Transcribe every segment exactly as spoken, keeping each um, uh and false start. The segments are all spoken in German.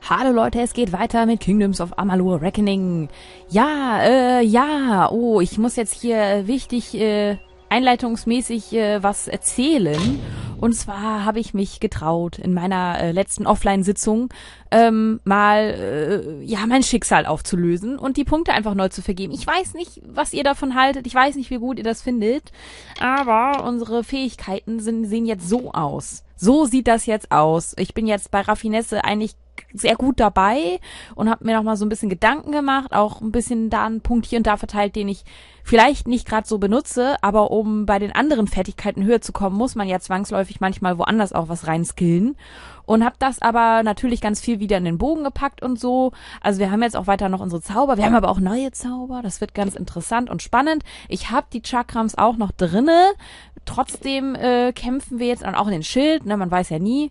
Hallo Leute, es geht weiter mit Kingdoms of Amalur Reckoning. Ja, äh, ja, oh, ich muss jetzt hier wichtig, äh, einleitungsmäßig äh, was erzählen. Und zwar habe ich mich getraut, in meiner äh, letzten Offline-Sitzung ähm, mal, äh, ja, mein Schicksal aufzulösen und die Punkte einfach neu zu vergeben. Ich weiß nicht, was ihr davon haltet, ich weiß nicht, wie gut ihr das findet, aber unsere Fähigkeiten sind, sehen jetzt so aus. So sieht das jetzt aus. Ich bin jetzt bei Raffinesse eigentlich sehr gut dabei und habe mir noch mal so ein bisschen Gedanken gemacht, auch ein bisschen da einen Punkt hier und da verteilt, den ich vielleicht nicht gerade so benutze, aber um bei den anderen Fertigkeiten höher zu kommen, muss man ja zwangsläufig manchmal woanders auch was reinskillen und habe das aber natürlich ganz viel wieder in den Bogen gepackt und so. Also wir haben jetzt auch weiter noch unsere Zauber, wir haben aber auch neue Zauber, das wird ganz interessant und spannend. Ich habe die Chakrams auch noch drinne, trotzdem äh, kämpfen wir jetzt auch in den Schild, ne, man weiß ja nie.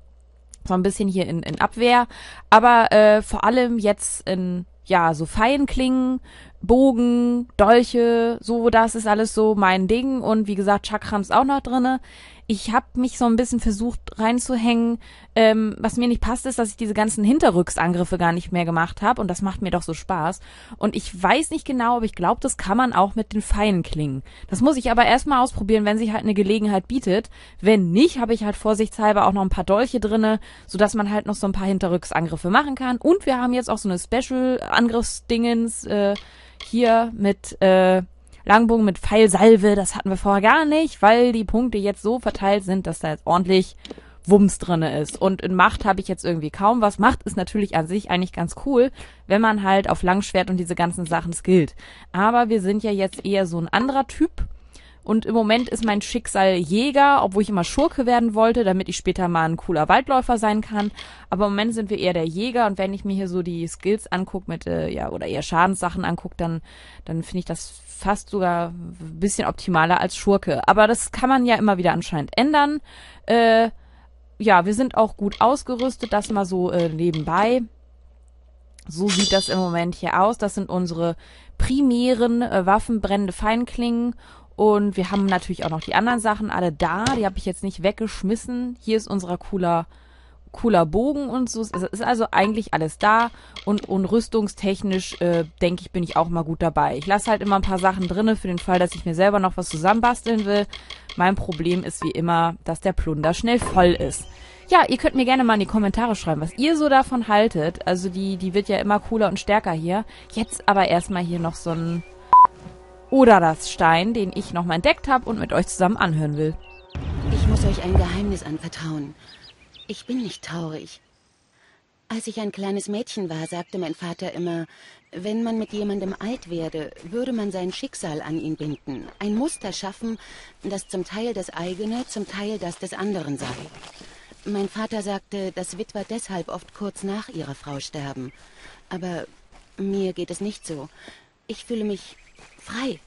So ein bisschen hier in, in Abwehr, aber äh, vor allem jetzt in, ja, so Pfeilenklingen, Bogen, Dolche, so, das ist alles so mein Ding und wie gesagt, Chakrams auch noch drinne. Ich habe mich so ein bisschen versucht reinzuhängen. Ähm, was mir nicht passt, ist, dass ich diese ganzen Hinterrücksangriffe gar nicht mehr gemacht habe und das macht mir doch so Spaß. Und ich weiß nicht genau, aber ich glaube, das kann man auch mit den Pfeilenklingen. Das muss ich aber erstmal ausprobieren, wenn sich halt eine Gelegenheit bietet. Wenn nicht, habe ich halt vorsichtshalber auch noch ein paar Dolche drinne, sodass man halt noch so ein paar Hinterrücksangriffe machen kann. Und wir haben jetzt auch so eine Special-Angriffsdingens äh, hier mit äh, Langbogen mit Pfeilsalve, das hatten wir vorher gar nicht, weil die Punkte jetzt so verteilt sind, dass da jetzt ordentlich Wumms drinne ist. Und in Macht habe ich jetzt irgendwie kaum was. Macht ist natürlich an sich eigentlich ganz cool, wenn man halt auf Langschwert und diese ganzen Sachen skillt. Aber wir sind ja jetzt eher so ein anderer Typ. Und im Moment ist mein Schicksal Jäger, obwohl ich immer Schurke werden wollte, damit ich später mal ein cooler Waldläufer sein kann. Aber im Moment sind wir eher der Jäger. Und wenn ich mir hier so die Skills angucke mit, äh, ja, oder eher Schadenssachen angucke, dann, dann finde ich das fast sogar ein bisschen optimaler als Schurke. Aber das kann man ja immer wieder anscheinend ändern. Äh, ja, wir sind auch gut ausgerüstet, das mal so äh, nebenbei. So sieht das im Moment hier aus. Das sind unsere primären äh, Waffen, brennende Feinklingen. Und wir haben natürlich auch noch die anderen Sachen alle da. Die habe ich jetzt nicht weggeschmissen. Hier ist unser cooler, cooler Bogen und so. Es ist also eigentlich alles da. Und, und rüstungstechnisch, äh, denke ich, bin ich auch mal gut dabei. Ich lasse halt immer ein paar Sachen drinne für den Fall, dass ich mir selber noch was zusammenbasteln will. Mein Problem ist wie immer, dass der Plunder schnell voll ist. Ja, ihr könnt mir gerne mal in die Kommentare schreiben, was ihr so davon haltet. Also die, die wird ja immer cooler und stärker hier. Jetzt aber erstmal hier noch so ein Oder das Stein, den ich nochmal entdeckt habe und mit euch zusammen anhören will. Ich muss euch ein Geheimnis anvertrauen. Ich bin nicht traurig. Als ich ein kleines Mädchen war, sagte mein Vater immer, wenn man mit jemandem alt werde, würde man sein Schicksal an ihn binden. Ein Muster schaffen, das zum Teil das eigene, zum Teil das des anderen sei. Mein Vater sagte, dass Witwer deshalb oft kurz nach ihrer Frau sterben. Aber mir geht es nicht so. Ich fühle mich frei.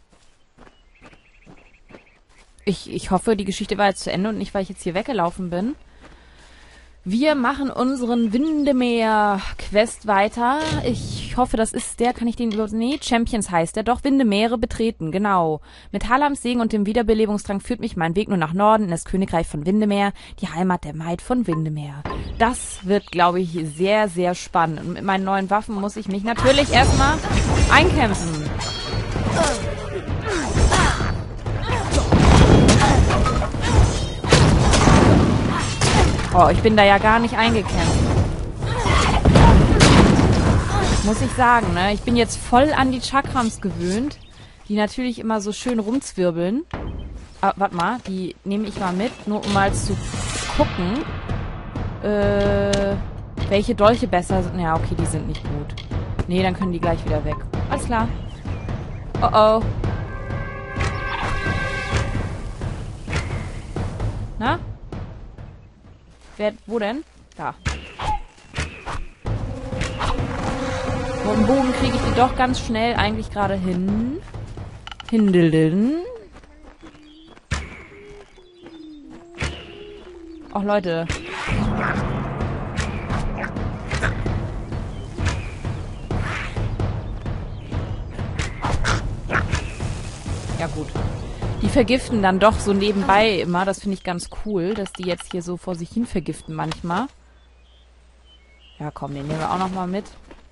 Ich, ich hoffe, die Geschichte war jetzt zu Ende und nicht, weil ich jetzt hier weggelaufen bin. Wir machen unseren Windemeer-Quest weiter. Ich hoffe, das ist der, kann ich den überhaupt... Nee, Champions heißt der. Doch, Windemeere betreten, genau. Mit Halams Segen und dem Wiederbelebungsdrang führt mich mein Weg nur nach Norden in das Königreich von Windemeer, die Heimat der Maid von Windemeer. Das wird, glaube ich, sehr, sehr spannend. Und mit meinen neuen Waffen muss ich mich natürlich erstmal einkämpfen. Oh, ich bin da ja gar nicht eingekämpft. Muss ich sagen, ne? Ich bin jetzt voll an die Chakrams gewöhnt, die natürlich immer so schön rumzwirbeln. Aber warte mal, die nehme ich mal mit, nur um mal zu gucken, äh, welche Dolche besser sind. Ja, okay, die sind nicht gut. Nee, dann können die gleich wieder weg. Alles klar. Oh oh. Na? Wer, wo denn? Da. Mit dem Bogen kriege ich die doch ganz schnell eigentlich gerade hin. Hindilden. Och, Leute. Ja, gut. Die vergiften dann doch so nebenbei immer. Das finde ich ganz cool, dass die jetzt hier so vor sich hin vergiften manchmal. Ja, komm, den nehmen wir auch nochmal mit.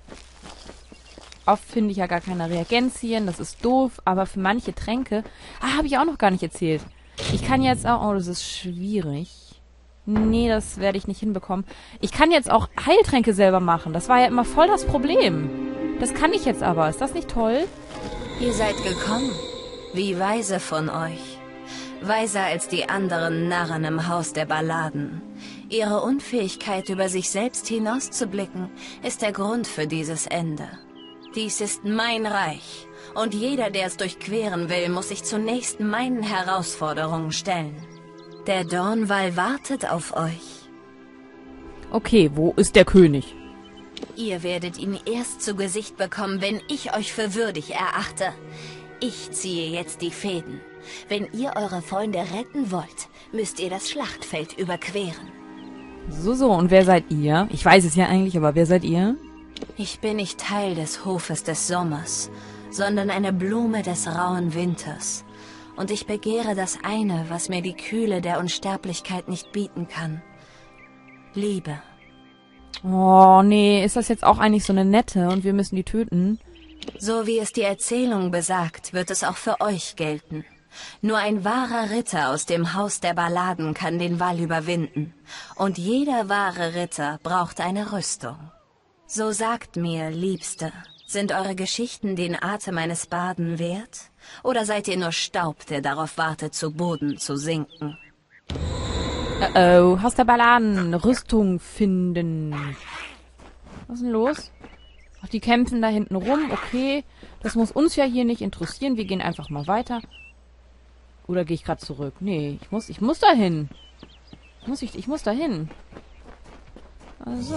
Oft finde ich ja gar keine Reagenzien, das ist doof, aber für manche Tränke... Ah, habe ich auch noch gar nicht erzählt. Ich kann jetzt auch... Oh, das ist schwierig. Nee, das werde ich nicht hinbekommen. Ich kann jetzt auch Heiltränke selber machen. Das war ja immer voll das Problem. Das kann ich jetzt aber. Ist das nicht toll? Ihr seid gekommen. Wie weise von euch. Weiser als die anderen Narren im Haus der Balladen. Ihre Unfähigkeit, über sich selbst hinauszublicken, ist der Grund für dieses Ende. Dies ist mein Reich, und jeder, der es durchqueren will, muss sich zunächst meinen Herausforderungen stellen. Der Dornwall wartet auf euch. Okay, wo ist der König? Ihr werdet ihn erst zu Gesicht bekommen, wenn ich euch für würdig erachte. Ich ziehe jetzt die Fäden. Wenn ihr eure Freunde retten wollt, müsst ihr das Schlachtfeld überqueren. So, so, und wer seid ihr? Ich weiß es ja eigentlich, aber wer seid ihr? Ich bin nicht Teil des Hofes des Sommers, sondern eine Blume des rauen Winters. Und ich begehre das eine, was mir die Kühle der Unsterblichkeit nicht bieten kann. Liebe. Oh, nee, ist das jetzt auch eigentlich so eine nette und wir müssen die töten? So wie es die Erzählung besagt, wird es auch für euch gelten. Nur ein wahrer Ritter aus dem Haus der Balladen kann den Wall überwinden. Und jeder wahre Ritter braucht eine Rüstung. So sagt mir, Liebste, sind eure Geschichten den Atem eines Barden wert? Oder seid ihr nur Staub, der darauf wartet, zu Boden zu sinken? Oh, Haus der Balladen, Rüstung finden. Was ist denn los? Ach, die kämpfen da hinten rum, okay. Das muss uns ja hier nicht interessieren, wir gehen einfach mal weiter. Oder gehe ich gerade zurück? Nee, ich muss, ich muss da hin. Muss ich, ich muss da hin. Also.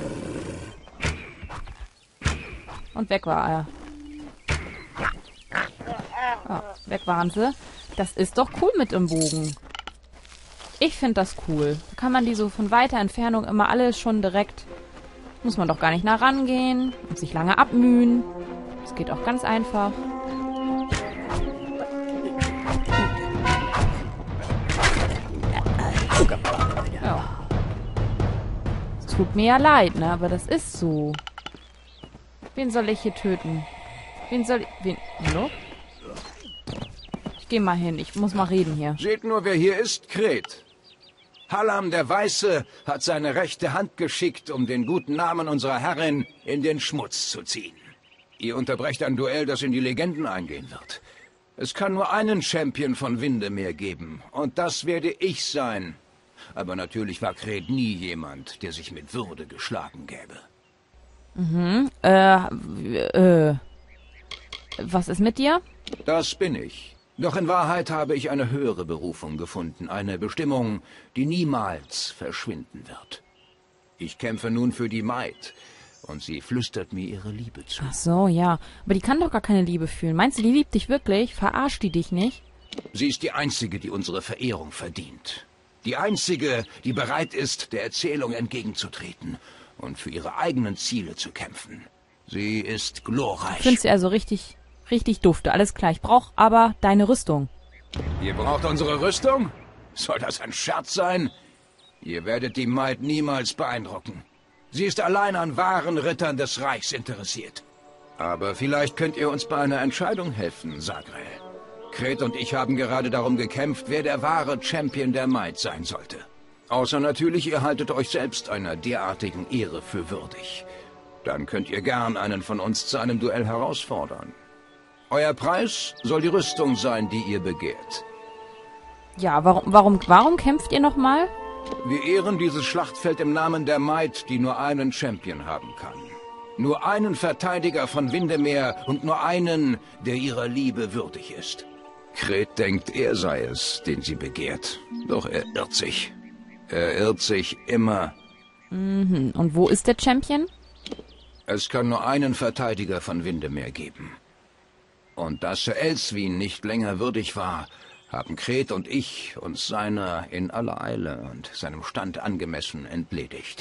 Und weg war er. Oh, weg waren sie. Das ist doch cool mit dem Bogen. Ich finde das cool. Da kann man die so von weiter Entfernung immer alles schon direkt... Muss man doch gar nicht nah rangehen und sich lange abmühen. Das geht auch ganz einfach. Ja. Es tut mir ja leid, ne? Aber das ist so. Wen soll ich hier töten? Wen soll ich... Wen... Hallo? Ich geh mal hin. Ich muss mal reden hier. Seht nur, wer hier ist, Kret. Hallam der Weiße hat seine rechte Hand geschickt, um den guten Namen unserer Herrin in den Schmutz zu ziehen. Ihr unterbrecht ein Duell, das in die Legenden eingehen wird. Es kann nur einen Champion von Windermere geben, und das werde ich sein. Aber natürlich war Kret nie jemand, der sich mit Würde geschlagen gäbe. Mhm, äh, äh, was ist mit dir? Das bin ich. Doch in Wahrheit habe ich eine höhere Berufung gefunden, eine Bestimmung, die niemals verschwinden wird. Ich kämpfe nun für die Maid, und sie flüstert mir ihre Liebe zu. Ach so, ja. Aber die kann doch gar keine Liebe fühlen. Meinst du, die liebt dich wirklich? Verarscht die dich nicht? Sie ist die Einzige, die unsere Verehrung verdient. Die Einzige, die bereit ist, der Erzählung entgegenzutreten und für ihre eigenen Ziele zu kämpfen. Sie ist glorreich. Findest du also richtig... Richtig dufte, alles klar. Ich brauche aber deine Rüstung. Ihr braucht unsere Rüstung? Soll das ein Scherz sein? Ihr werdet die Maid niemals beeindrucken. Sie ist allein an wahren Rittern des Reichs interessiert. Aber vielleicht könnt ihr uns bei einer Entscheidung helfen, Sagrael. Kret und ich haben gerade darum gekämpft, wer der wahre Champion der Maid sein sollte. Außer natürlich, ihr haltet euch selbst einer derartigen Ehre für würdig. Dann könnt ihr gern einen von uns zu einem Duell herausfordern. Euer Preis soll die Rüstung sein, die ihr begehrt. Ja, warum, warum, warum kämpft ihr nochmal? Wir ehren dieses Schlachtfeld im Namen der Maid, die nur einen Champion haben kann. Nur einen Verteidiger von Windermere und nur einen, der ihrer Liebe würdig ist. Kret denkt, er sei es, den sie begehrt. Doch er irrt sich. Er irrt sich immer. Mhm. Und wo ist der Champion? Es kann nur einen Verteidiger von Windermere geben. Und da Sir Elswin nicht länger würdig war, haben Kret und ich uns seiner in aller Eile und seinem Stand angemessen entledigt.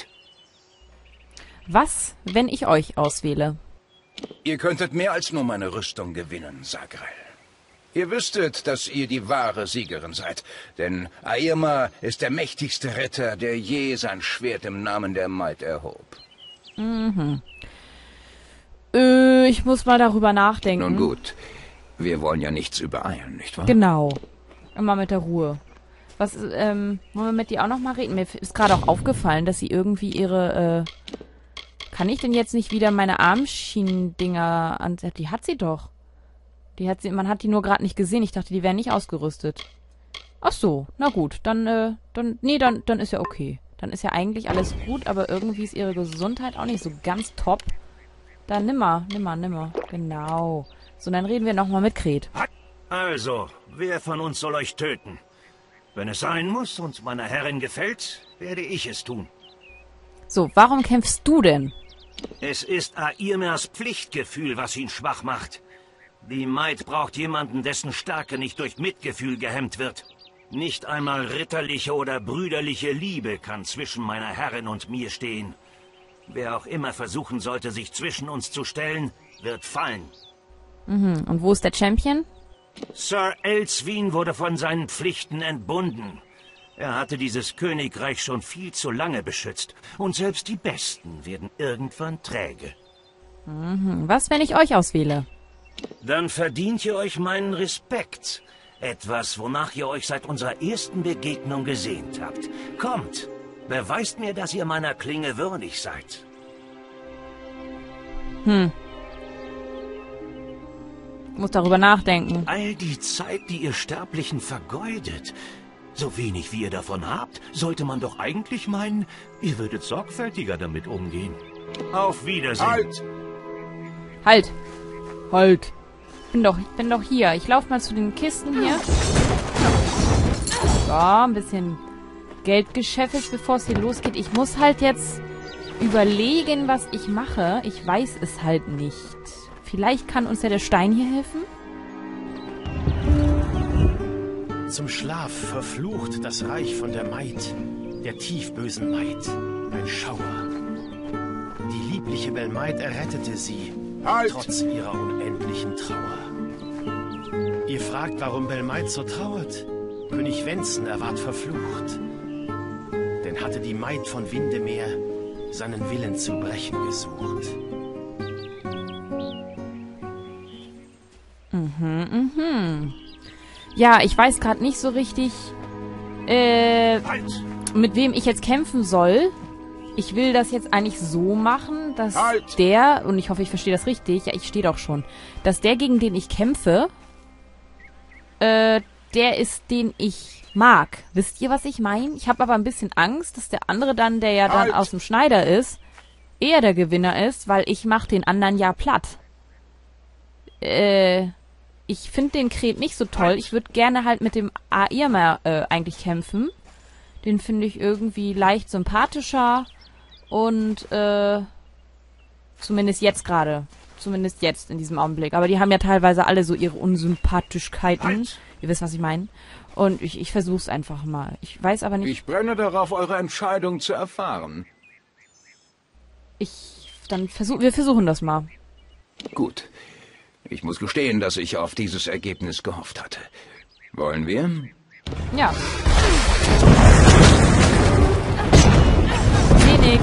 Was, wenn ich euch auswähle? Ihr könntet mehr als nur meine Rüstung gewinnen, Sagrael. Ihr wüsstet, dass ihr die wahre Siegerin seid, denn Airma ist der mächtigste Ritter, der je sein Schwert im Namen der Maid erhob. Mhm. Äh, ich muss mal darüber nachdenken. Nun gut. Wir wollen ja nichts übereilen, nicht wahr? Genau. Immer mit der Ruhe. Was, ähm, wollen wir mit dir auch noch mal reden? Mir ist gerade auch aufgefallen, dass sie irgendwie ihre, äh, kann ich denn jetzt nicht wieder meine Armschienen-Dinger an... Die hat sie doch. Die hat sie, man hat die nur gerade nicht gesehen. Ich dachte, die wären nicht ausgerüstet. Ach so, na gut, dann, äh, dann, nee, dann, dann ist ja okay. Dann ist ja eigentlich alles gut, aber irgendwie ist ihre Gesundheit auch nicht so ganz top. Dann nimmer, nimmer, nimmer. Genau. So, dann reden wir nochmal mit Kret. Also, wer von uns soll euch töten? Wenn es sein muss und meiner Herrin gefällt, werde ich es tun. So, warum kämpfst du denn? Es ist Airmers Pflichtgefühl, was ihn schwach macht. Die Maid braucht jemanden, dessen Stärke nicht durch Mitgefühl gehemmt wird. Nicht einmal ritterliche oder brüderliche Liebe kann zwischen meiner Herrin und mir stehen. Wer auch immer versuchen sollte, sich zwischen uns zu stellen, wird fallen. Mhm. Und wo ist der Champion? Sir Elswin wurde von seinen Pflichten entbunden. Er hatte dieses Königreich schon viel zu lange beschützt. Und selbst die Besten werden irgendwann träge. Mhm. Was, wenn ich euch auswähle? Dann verdient ihr euch meinen Respekt. Etwas, wonach ihr euch seit unserer ersten Begegnung gesehnt habt. Kommt, beweist mir, dass ihr meiner Klinge würdig seid. Hm. Ich muss darüber nachdenken. All die Zeit, die ihr Sterblichen vergeudet. So wenig wie ihr davon habt, sollte man doch eigentlich meinen, ihr würdet sorgfältiger damit umgehen. Auf Wiedersehen. Halt! Halt! Halt! Ich bin doch, ich bin doch hier. Ich laufe mal zu den Kisten hier. So, ein bisschen Geld gescheffelt, bevor es hier losgeht. Ich muss halt jetzt überlegen, was ich mache. Ich weiß es halt nicht. Vielleicht kann uns ja der Stein hier helfen? Zum Schlaf verflucht das Reich von der Maid, der tiefbösen Maid, ein Schauer. Die liebliche Belmaid errettete sie, Halt! trotz ihrer unendlichen Trauer. Ihr fragt, warum Belmaid so trauert? König Wenzel, er ward verflucht. Denn hatte die Maid von Windemeer seinen Willen zu brechen gesucht. Mhm, mhm. Ja, ich weiß gerade nicht so richtig, äh, Halt! mit wem ich jetzt kämpfen soll. Ich will das jetzt eigentlich so machen, dass Halt! der, und ich hoffe, ich verstehe das richtig, ja, ich stehe doch schon, dass der, gegen den ich kämpfe, äh, der ist, den ich mag. Wisst ihr, was ich meine? Ich habe aber ein bisschen Angst, dass der andere dann, der ja dann Halt! aus dem Schneider ist, eher der Gewinner ist, weil ich mache den anderen ja platt. Äh... Ich finde den Kret nicht so toll. Ich würde gerne halt mit dem Airmer äh, eigentlich kämpfen. Den finde ich irgendwie leicht sympathischer. Und, äh, zumindest jetzt gerade. Zumindest jetzt in diesem Augenblick. Aber die haben ja teilweise alle so ihre Unsympathischkeiten. Halt. Ihr wisst, was ich meine. Und ich, ich versuch's einfach mal. Ich weiß aber nicht... Ich brenne darauf, eure Entscheidung zu erfahren. Ich... Dann versuch... Wir versuchen das mal. Gut. Ich muss gestehen, dass ich auf dieses Ergebnis gehofft hatte. Wollen wir? Ja. Nee, nix.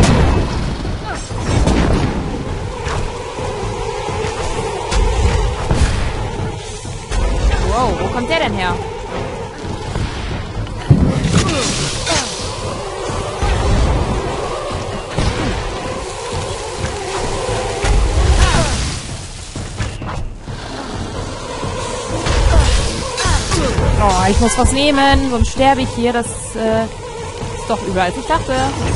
Wow, wo kommt der denn her? Oh, ich muss was nehmen, sonst sterbe ich hier. Das äh, ist doch übel, als ich dachte.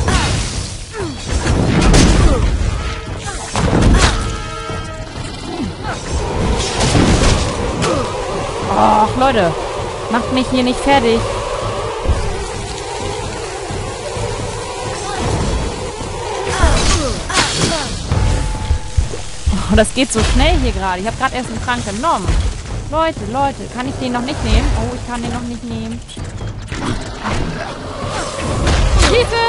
Och, Leute. Macht mich hier nicht fertig. Oh, das geht so schnell hier gerade. Ich habe gerade erst einen Trank genommen. Leute, Leute, kann ich den noch nicht nehmen? Oh, ich kann den noch nicht nehmen. Hilfe!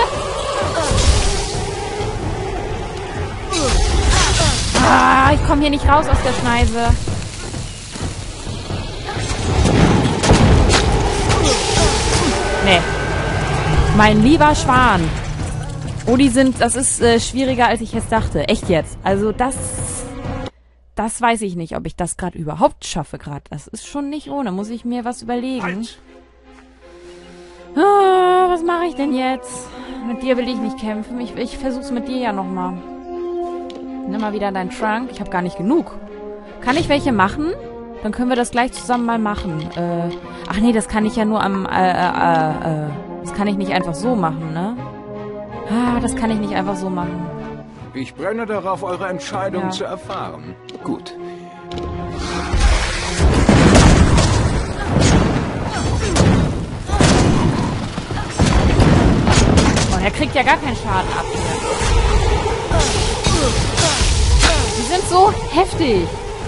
Ah, ich komme hier nicht raus aus der Schneise. Nee. Mein lieber Schwan. Oh, die sind, das ist äh, schwieriger, als ich jetzt dachte. Echt jetzt. Also das, das weiß ich nicht, ob ich das gerade überhaupt schaffe gerade. Das ist schon nicht ohne. Muss ich mir was überlegen. Halt. Ah, was mache ich denn jetzt? Mit dir will ich nicht kämpfen. Ich, ich versuch's mit dir ja nochmal. Nimm mal wieder deinen Trunk. Ich habe gar nicht genug. Kann ich welche machen? Dann können wir das gleich zusammen mal machen. Äh, ach nee, das kann ich ja nur am, äh, äh, äh, das kann ich nicht einfach so machen, ne? Ah, das kann ich nicht einfach so machen. Ich brenne darauf, eure Entscheidung Ja. zu erfahren. Gut. Oh, er kriegt ja gar keinen Schaden ab. Die sind so heftig.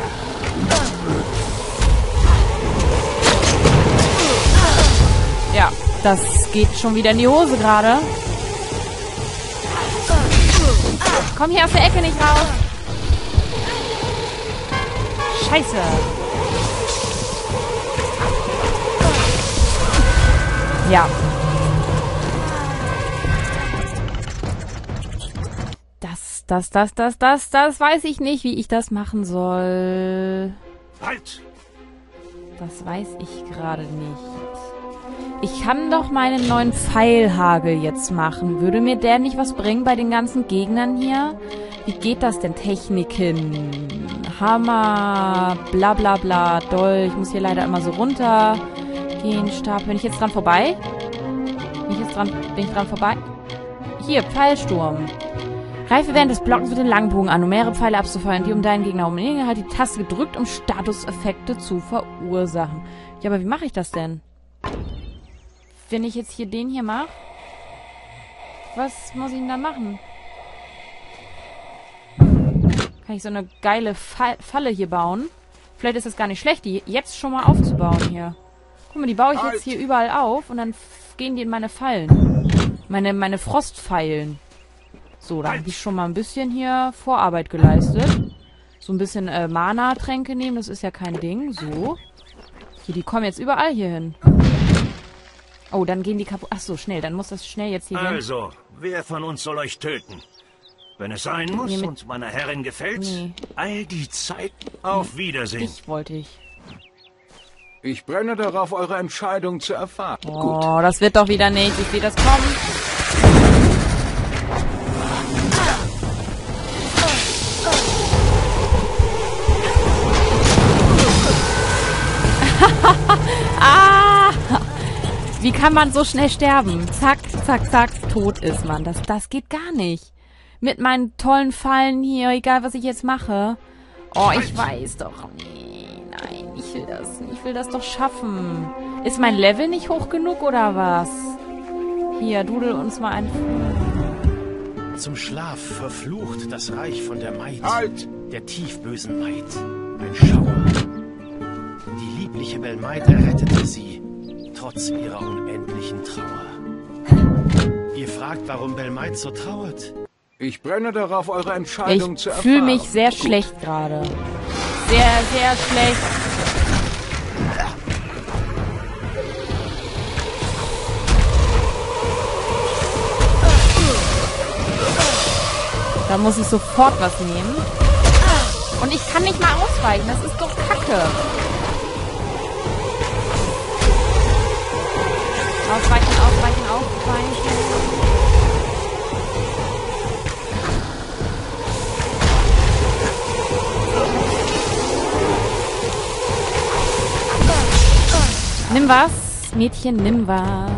Ja, das geht schon wieder in die Hose gerade. Komm hier aus der Ecke nicht raus. Scheiße. Ja. Das, das, das, das, das, das weiß ich nicht, wie ich das machen soll. Halt! Das weiß ich gerade nicht. Ich kann doch meinen neuen Pfeilhagel jetzt machen. Würde mir der nicht was bringen bei den ganzen Gegnern hier? Wie geht das denn? Techniken, Hammer, bla bla bla, Dolch. Ich muss hier leider immer so runter gehen, Stab. Bin ich jetzt dran vorbei? Bin ich jetzt dran, bin ich dran vorbei? Hier, Pfeilsturm. Greife während des Blockens mit dem Langbogen an, um mehrere Pfeile abzufeuern, die um deinen Gegner umliegen. Halt die Taste gedrückt, um Statuseffekte zu verursachen. Ja, aber wie mache ich das denn? Wenn ich jetzt hier den hier mache, was muss ich denn dann machen? Kann ich so eine geile Fa- Falle hier bauen? Vielleicht ist es gar nicht schlecht, die jetzt schon mal aufzubauen hier. Guck mal, die baue ich jetzt hier überall auf und dann f- gehen die in meine Fallen. Meine, meine Frostpfeilen. So, da habe ich schon mal ein bisschen hier Vorarbeit geleistet. So ein bisschen äh, Mana-Tränke nehmen, das ist ja kein Ding. So. Hier, die kommen jetzt überall hier hin. Oh, dann gehen die kaputt. Ach so, schnell. Dann muss das schnell jetzt hier hin. Also, wer von uns soll euch töten? Wenn es sein muss Nee, mit- und meiner Herrin gefällt, Nee. all die Zeit auf Wiedersehen. Ich wollte ich. Ich brenne darauf, eure Entscheidung zu erfahren. Gut. Oh, das wird doch wieder nicht. Ich sehe das kommen. Ah! Wie kann man so schnell sterben? Zack, zack, zack, tot ist man. Das, das geht gar nicht. Mit meinen tollen Fallen hier, egal was ich jetzt mache. Oh, ich weiß doch. Nee, nein, ich will das nicht. Ich will das doch schaffen. Ist mein Level nicht hoch genug oder was? Hier, dudel uns mal ein. Zum Schlaf verflucht das Reich von der Maid, Halt! der tiefbösen Maid. Ein Schauer. Die liebliche Belmaid errettete sie, trotz ihrer unendlichen Trauer. Ihr fragt, warum Belmaid so trauert? Ich brenne darauf, eure Entscheidung Ich zu erfahren. fühle mich sehr Gut. schlecht gerade. Sehr, sehr schlecht. Da muss ich sofort was nehmen. Und ich kann nicht mal ausweichen. Das ist doch Kacke. Ausweichen, ausweichen, ausweichen. Nimm was, Mädchen, nimm was.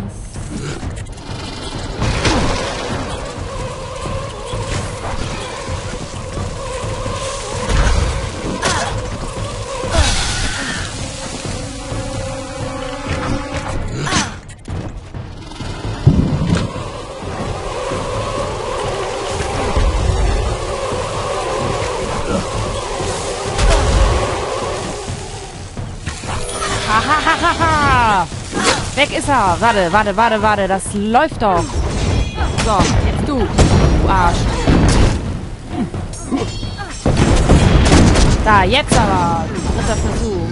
Hahaha! Weg ist er! Warte, warte, warte, warte, das läuft doch! So, jetzt du! Du Arsch! Da, jetzt aber! Dritter Versuch!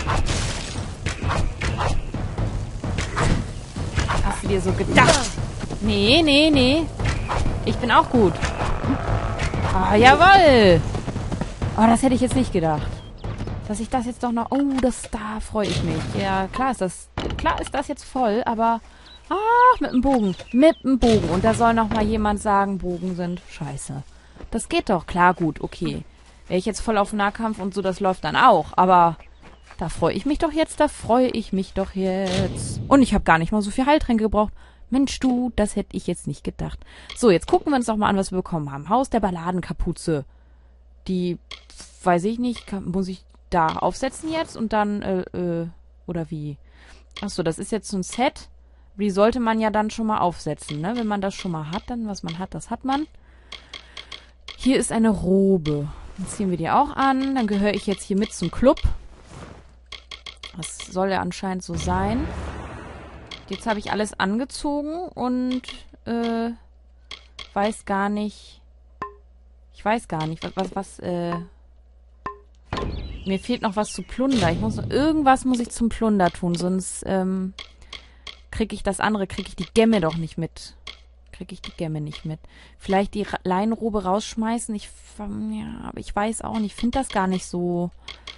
Hast du dir so gedacht? Nee, nee, nee. Ich bin auch gut. Ah, jawoll. Oh, das hätte ich jetzt nicht gedacht. Dass ich das jetzt doch noch... Oh, das, da freue ich mich. Ja, klar ist das... Klar ist das jetzt voll, aber... Ach, mit dem Bogen. Mit dem Bogen. Und da soll noch mal jemand sagen, Bogen sind scheiße. Das geht doch. Klar, gut, okay. Wäre ich jetzt voll auf Nahkampf und so, das läuft dann auch. Aber da freue ich mich doch jetzt. Da freue ich mich doch jetzt. Und ich habe gar nicht mal so viel Heiltränke gebraucht. Mensch, du, das hätte ich jetzt nicht gedacht. So, jetzt gucken wir uns doch mal an, was wir bekommen haben. Haus der Balladenkapuze. Die, weiß ich nicht, kann, muss ich da aufsetzen jetzt und dann, äh, äh, oder wie? Achso, das ist jetzt so ein Set. Die sollte man ja dann schon mal aufsetzen, ne? Wenn man das schon mal hat, dann, was man hat, das hat man. Hier ist eine Robe. Dann ziehen wir die auch an. Dann gehöre ich jetzt hier mit zum Club. Das soll ja anscheinend so sein. Jetzt habe ich alles angezogen und äh, weiß gar nicht. Ich weiß gar nicht, was, was, was, äh. Mir fehlt noch was zu Plunder. Ich muss noch, irgendwas muss ich zum Plunder tun, sonst, ähm, kriege ich das andere, kriege ich die Gemme doch nicht mit. Kriege ich die Gemme nicht mit. Vielleicht die Leinenrobe rausschmeißen. Ich, ja, aber ich weiß auch nicht. Ich finde das gar nicht so.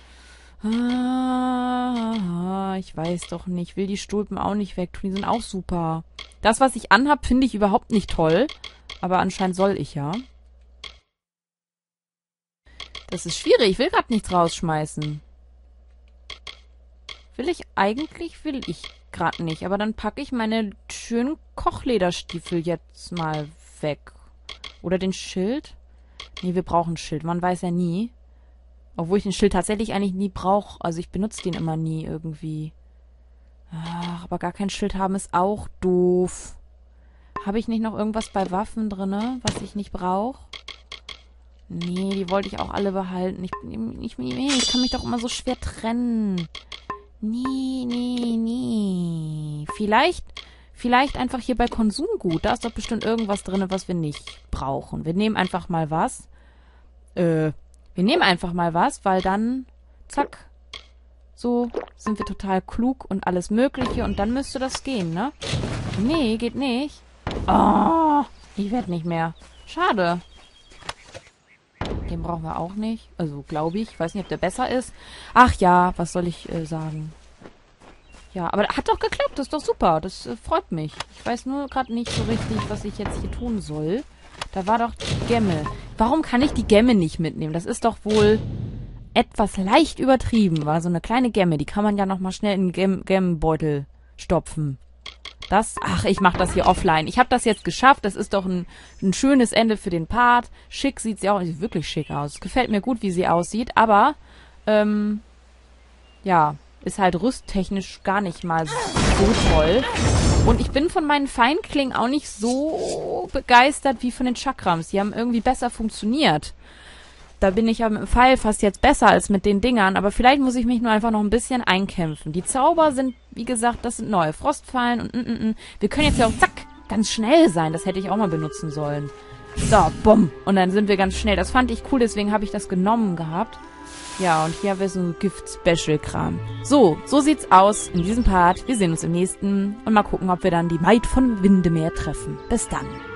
Ah, ich weiß doch nicht. Ich will die Stulpen auch nicht wegtun. Die sind auch super. Das, was ich anhab, finde ich überhaupt nicht toll. Aber anscheinend soll ich ja. Das ist schwierig. Ich will gerade nichts rausschmeißen. Will ich eigentlich? Will ich gerade nicht. Aber dann packe ich meine schönen Kochlederstiefel jetzt mal weg. Oder den Schild? Nee, wir brauchen ein Schild. Man weiß ja nie. Obwohl ich den Schild tatsächlich eigentlich nie brauche. Also ich benutze den immer nie irgendwie. Ach, aber gar kein Schild haben ist auch doof. Habe ich nicht noch irgendwas bei Waffen drinne, was ich nicht brauche? Nee, die wollte ich auch alle behalten. Ich, ich, ich, ich kann mich doch immer so schwer trennen. Nee, nee, nee. Vielleicht, vielleicht einfach hier bei Konsumgut. Da ist doch bestimmt irgendwas drin, was wir nicht brauchen. Wir nehmen einfach mal was. Äh, wir nehmen einfach mal was, weil dann, zack, so sind wir total klug und alles Mögliche und dann müsste das gehen, ne? Nee, geht nicht. Oh, ich werde nicht mehr. Schade. Den brauchen wir auch nicht. Also, glaube ich. Ich weiß nicht, ob der besser ist. Ach ja, was soll ich äh, sagen? Ja, aber hat doch geklappt. Das ist doch super. Das äh, freut mich. Ich weiß nur gerade nicht so richtig, was ich jetzt hier tun soll. Da war doch die Gemme. Warum kann ich die Gemme nicht mitnehmen? Das ist doch wohl etwas leicht übertrieben. War so eine kleine Gemme. Die kann man ja nochmal schnell in den Gemmenbeutel stopfen. Das, ach, ich mache das hier offline. Ich habe das jetzt geschafft. Das ist doch ein, ein schönes Ende für den Part. Schick sieht sie auch. Sieht wirklich schick aus. Gefällt mir gut, wie sie aussieht. Aber, ähm, ja, ist halt rüsttechnisch gar nicht mal so toll. Und ich bin von meinen Feinklingen auch nicht so begeistert wie von den Chakrams. Die haben irgendwie besser funktioniert. Da bin ich ja mit dem Pfeil fast jetzt besser als mit den Dingern. Aber vielleicht muss ich mich nur einfach noch ein bisschen einkämpfen. Die Zauber sind, wie gesagt, das sind neue Frostfallen. Und mm, mm, mm. Wir können jetzt ja auch, zack, ganz schnell sein. Das hätte ich auch mal benutzen sollen. So, bumm. Und dann sind wir ganz schnell. Das fand ich cool, deswegen habe ich das genommen gehabt. Ja, und hier haben wir so ein Gift-Special-Kram. So, so sieht's aus in diesem Part. Wir sehen uns im nächsten. Und mal gucken, ob wir dann die Maid von Windemeer treffen. Bis dann.